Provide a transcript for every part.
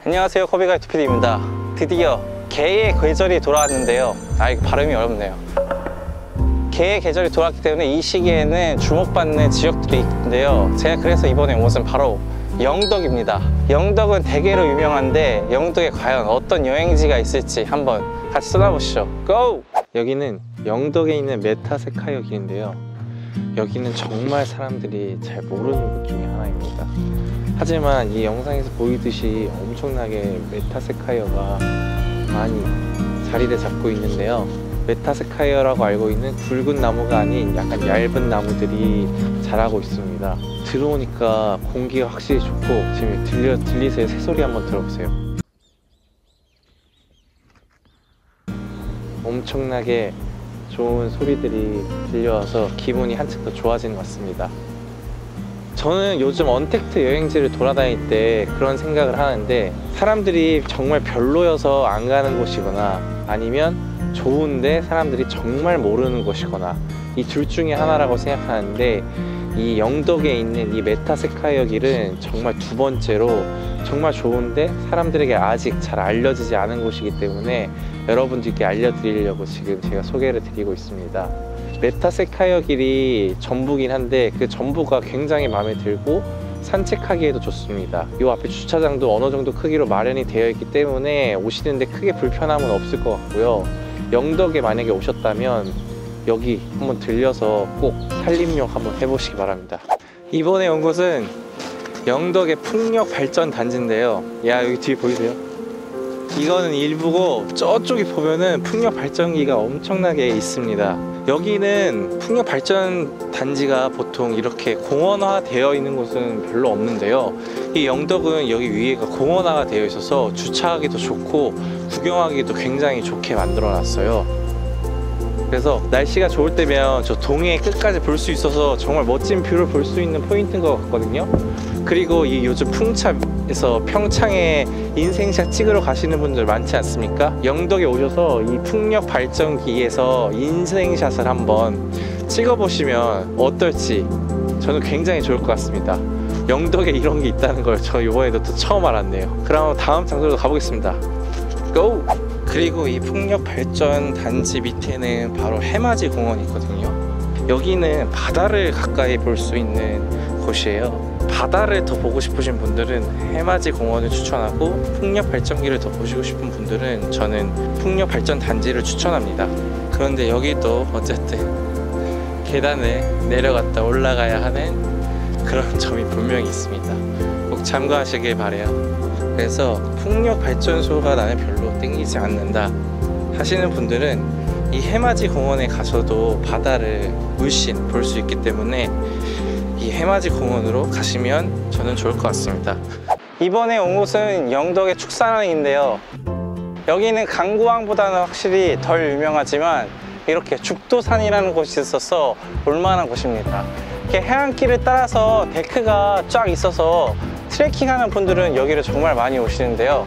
안녕하세요, 커비가이드 PD입니다. 드디어 개의 계절이 돌아왔는데요. 이거 발음이 어렵네요. 개의 계절이 돌아왔기 때문에 이 시기에는 주목받는 지역들이 있는데요. 제가 그래서 이번에 온 곳은 바로 영덕입니다. 영덕은 대게로 유명한데 영덕에 과연 어떤 여행지가 있을지 한번 같이 떠나보시죠. 고! 여기는 영덕에 있는 메타세카이어 길인데요. 여기는 정말 사람들이 잘 모르는 곳 중에 하나입니다. 하지만 이 영상에서 보이듯이 엄청나게 메타세카이어가 많이 자리를 잡고 있는데요. 메타세카이어라고 알고 있는 굵은 나무가 아닌 약간 얇은 나무들이 자라고 있습니다. 들어오니까 공기가 확실히 좋고, 지금 들리세요? 새소리 한번 들어보세요. 엄청나게 좋은 소리들이 들려와서 기분이 한층 더 좋아지는 것 같습니다. 저는 요즘 언택트 여행지를 돌아다닐 때 그런 생각을 하는데, 사람들이 정말 별로여서 안 가는 곳이거나 아니면 좋은데 사람들이 정말 모르는 곳이거나 이 둘 중에 하나라고 생각하는데, 이 영덕에 있는 이 메타세카이어 길은 정말 두 번째로 정말 좋은데 사람들에게 아직 잘 알려지지 않은 곳이기 때문에 여러분들께 알려드리려고 지금 제가 소개를 드리고 있습니다. 메타세카이어 길이 전부긴 한데 그 전부가 굉장히 마음에 들고 산책하기에도 좋습니다. 이 앞에 주차장도 어느 정도 크기로 마련이 되어 있기 때문에 오시는데 크게 불편함은 없을 것 같고요. 영덕에 만약에 오셨다면 여기 한번 들려서 꼭 산림욕 한번 해보시기 바랍니다. 이번에 온 곳은 영덕의 풍력발전단지인데요. 여기 뒤에 보이세요? 이거는 일부고 저쪽에 보면은 풍력발전기가 엄청나게 있습니다. 여기는 풍력발전단지가 보통 이렇게 공원화 되어 있는 곳은 별로 없는데요. 이 영덕은 여기 위에가 공원화가 되어 있어서 주차하기도 좋고 구경하기도 굉장히 좋게 만들어 놨어요. 그래서 날씨가 좋을 때면 저 동해 끝까지 볼 수 있어서 정말 멋진 뷰를 볼 수 있는 포인트인 것 같거든요. 그리고 이 요즘 풍차에서 평창에 인생샷 찍으러 가시는 분들 많지 않습니까? 영덕에 오셔서 이 풍력 발전기에서 인생샷을 한번 찍어보시면 어떨지 저는 굉장히 좋을 것 같습니다. 영덕에 이런 게 있다는 걸 저 이번에도 또 처음 알았네요. 그럼 다음 장소로 가보겠습니다. 고! 그리고 이 풍력발전단지 밑에는 바로 해맞이 공원이 있거든요. 여기는 바다를 가까이 볼 수 있는 곳이에요. 바다를 더 보고 싶으신 분들은 해맞이 공원을 추천하고, 풍력발전기를 더 보시고 싶은 분들은 저는 풍력발전단지를 추천합니다. 그런데 여기도 어쨌든 계단을 내려갔다 올라가야 하는 그런 점이 분명히 있습니다. 꼭 참고하시길 바래요. 그래서 풍력발전소가 나는 별로 땡기지 않는다 하시는 분들은 이 해맞이 공원에 가서도 바다를 물씬 볼 수 있기 때문에 이 해맞이 공원으로 가시면 저는 좋을 것 같습니다. 이번에 온 곳은 영덕의 축산항인데요. 여기는 강구항보다는 확실히 덜 유명하지만 이렇게 죽도산이라는 곳이 있어서 올만한 곳입니다. 이렇게 해안길을 따라서 데크가 쫙 있어서 트레킹하는 분들은 여기를 정말 많이 오시는데요.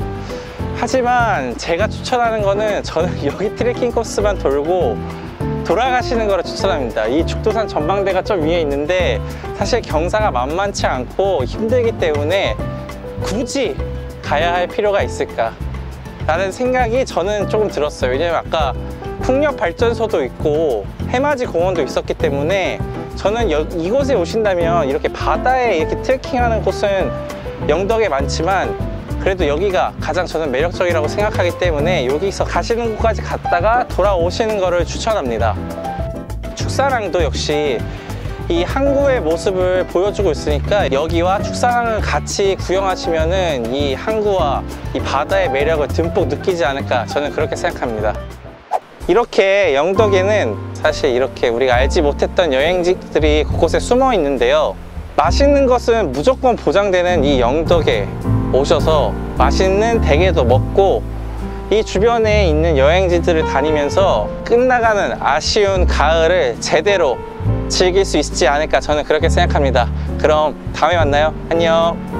하지만 제가 추천하는 거는, 저는 여기 트레킹 코스만 돌고 돌아가시는 거를 추천합니다. 이 죽도산 전망대가 좀 위에 있는데 사실 경사가 만만치 않고 힘들기 때문에 굳이 가야 할 필요가 있을까 라는 생각이 저는 조금 들었어요. 왜냐면 아까 풍력발전소도 있고 해맞이 공원도 있었기 때문에 저는 이곳에 오신다면 이렇게 바다에 이렇게 트레킹하는 곳은 영덕에 많지만 그래도 여기가 가장 저는 매력적이라고 생각하기 때문에 여기서 가시는 곳까지 갔다가 돌아오시는 거를 추천합니다. 축산항도 역시 이 항구의 모습을 보여주고 있으니까 여기와 축산항을 같이 구경하시면은 이 항구와 이 바다의 매력을 듬뿍 느끼지 않을까, 저는 그렇게 생각합니다. 이렇게 영덕에는 사실 이렇게 우리가 알지 못했던 여행지들이 곳곳에 숨어 있는데요. 맛있는 것은 무조건 보장되는 이 영덕에 오셔서 맛있는 대게도 먹고 이 주변에 있는 여행지들을 다니면서 끝나가는 아쉬운 가을을 제대로 즐길 수 있지 않을까, 저는 그렇게 생각합니다. 그럼 다음에 만나요. 안녕.